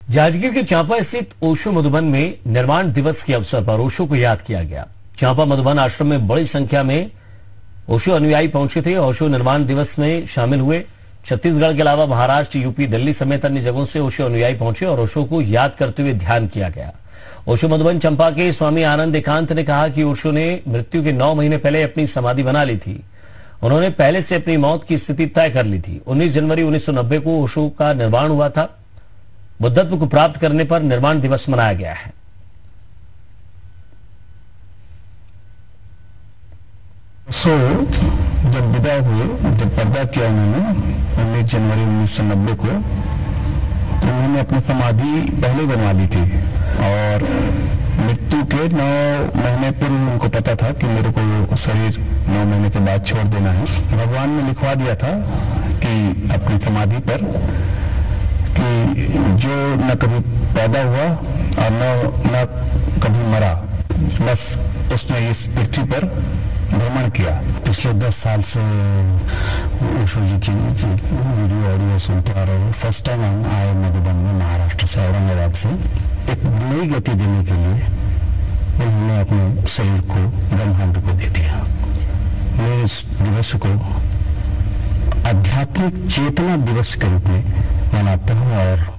जांजगीर के चांपा स्थित ओशो मधुबन में निर्माण दिवस के अवसर पर ओशो को याद किया गया। चांपा मधुबन आश्रम में बड़ी संख्या में ओशो अनुयायी पहुंचे थे। ओशो निर्माण दिवस में शामिल हुए। छत्तीसगढ़ के अलावा महाराष्ट्र, यूपी, दिल्ली समेत अन्य जगहों से ओशो अनुयायी पहुंचे और ओशो को याद करते हुए ध्यान किया गया। ओशो मधुबन चंपा के स्वामी आनंद एकांत ने कहा कि ओशो ने मृत्यु के 9 महीने पहले अपनी समाधि बना ली थी। उन्होंने पहले से अपनी मौत की स्थिति तय कर ली थी। 19 जनवरी 1990 को ओशो का निर्माण हुआ था। बुद्धत्व को प्राप्त करने पर निर्माण दिवस मनाया गया है। जब विदा हुए, जब पर्दा किया उन्होंने 19 जनवरी 1990 को, तो उन्होंने अपनी समाधि पहले बनवा ली थी और मृत्यु के 9 महीने पूर्व उनको पता था कि मेरे को शरीर 9 महीने के बाद छोड़ देना है। भगवान ने लिखवा दिया था कि अपनी समाधि पर कि जो न कभी पैदा हुआ और न कभी मरा, बस उसने इस पृथ्वी पर भ्रमण किया। पिछले 10 साल से ओशो जी की वीडियो ऑडियो सुनते आ रहे हैं। फर्स्ट टाइम हम आए मधुबन में, महाराष्ट्र से, औरंगाबाद से। एक नई गति देने के लिए उन्होंने अपने शरीर को ब्रह्मांड को दे दिया। मैं इस दिवस को आध्यात्मिक चेतना दिवस के रूप में मनाता हूँ और